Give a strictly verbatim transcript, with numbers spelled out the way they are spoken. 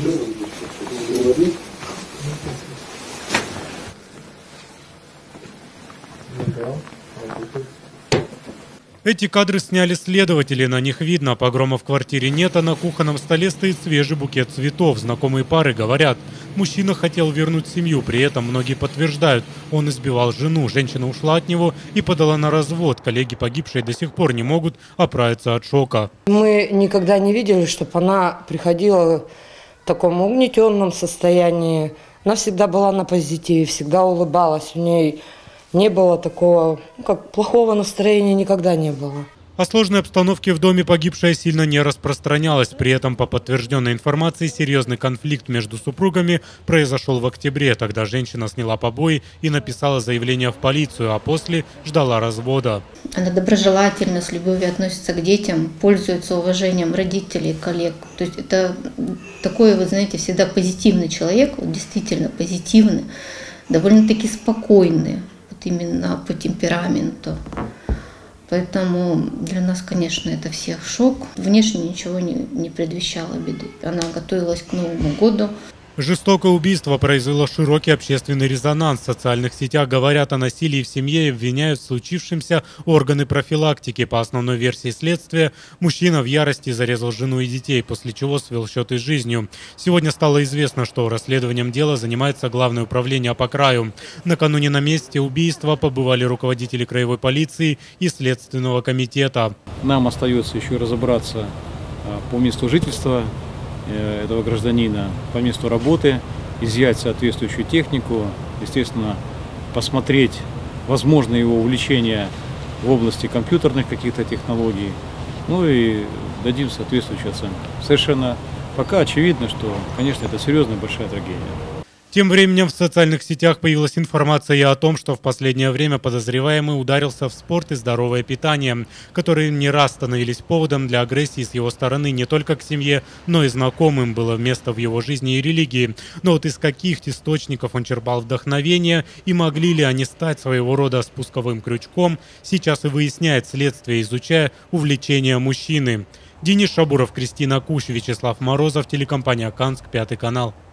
Эти кадры сняли следователи. На них видно, погрома в квартире нет, а на кухонном столе стоит свежий букет цветов. Знакомые пары говорят, мужчина хотел вернуть семью, при этом многие подтверждают, он избивал жену. Женщина ушла от него и подала на развод. Коллеги погибшей до сих пор не могут оправиться от шока. Мы никогда не видели, чтобы она приходила в таком угнетенном состоянии. Она всегда была на позитиве, всегда улыбалась. У ней не было такого, ну, как плохого настроения никогда не было. О сложной обстановке в доме погибшая сильно не распространялась. При этом, по подтвержденной информации, серьезный конфликт между супругами произошел в октябре. Тогда женщина сняла побои и написала заявление в полицию, а после ждала развода. Она доброжелательно, с любовью относится к детям, пользуется уважением родителей, коллег. То есть это такой, вы знаете, всегда позитивный человек, вот действительно позитивный, довольно-таки спокойный. Именно по темпераменту. Поэтому для нас, конечно, это всех шок. Внешне ничего не, не предвещало беды. Она готовилась к Новому году. Жестокое убийство произвело широкий общественный резонанс. В социальных сетях говорят о насилии в семье и обвиняют в случившемся органы профилактики. По основной версии следствия, мужчина в ярости зарезал жену и детей, после чего свел счеты с жизнью. Сегодня стало известно, что расследованием дела занимается Главное управление по краю. Накануне на месте убийства побывали руководители краевой полиции и Следственного комитета. Нам остается еще разобраться по месту жительства этого гражданина, по месту работы, изъять соответствующую технику, естественно, посмотреть возможно его увлечение в области компьютерных каких-то технологий, ну и дадим соответствующую оценку. Совершенно пока очевидно, что, конечно, это серьезная большая трагедия. Тем временем в социальных сетях появилась информация и о том, что в последнее время подозреваемый ударился в спорт и здоровое питание, которые не раз становились поводом для агрессии с его стороны не только к семье, но и знакомым. Было место в его жизни и религии. Но вот из каких источников он черпал вдохновение и могли ли они стать своего рода спусковым крючком, сейчас и выясняет следствие, изучая увлечения мужчины. Денис Шабуров, Кристина Кущ, Вячеслав Морозов, телекомпания «Канск», Пятый канал.